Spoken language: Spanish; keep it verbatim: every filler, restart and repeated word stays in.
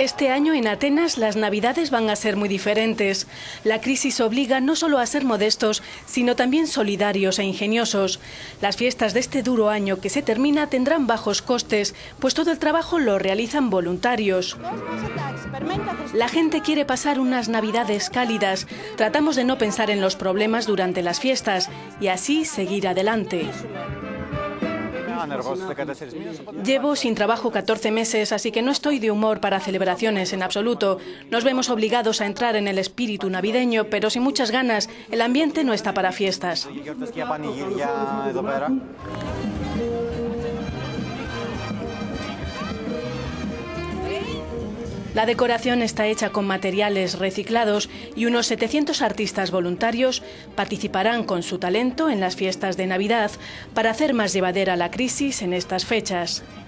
Este año en Atenas las Navidades van a ser muy diferentes. La crisis obliga no solo a ser modestos, sino también solidarios e ingeniosos. Las fiestas de este duro año que se termina tendrán bajos costes, pues todo el trabajo lo realizan voluntarios. La gente quiere pasar unas Navidades cálidas. Tratamos de no pensar en los problemas durante las fiestas y así seguir adelante. Llevo sin trabajo catorce meses, así que no estoy de humor para celebraciones en absoluto. Nos vemos obligados a entrar en el espíritu navideño, pero sin muchas ganas. El ambiente no está para fiestas. La decoración está hecha con materiales reciclados y unos setecientos artistas voluntarios participarán con su talento en las fiestas de Navidad para hacer más llevadera la crisis en estas fechas.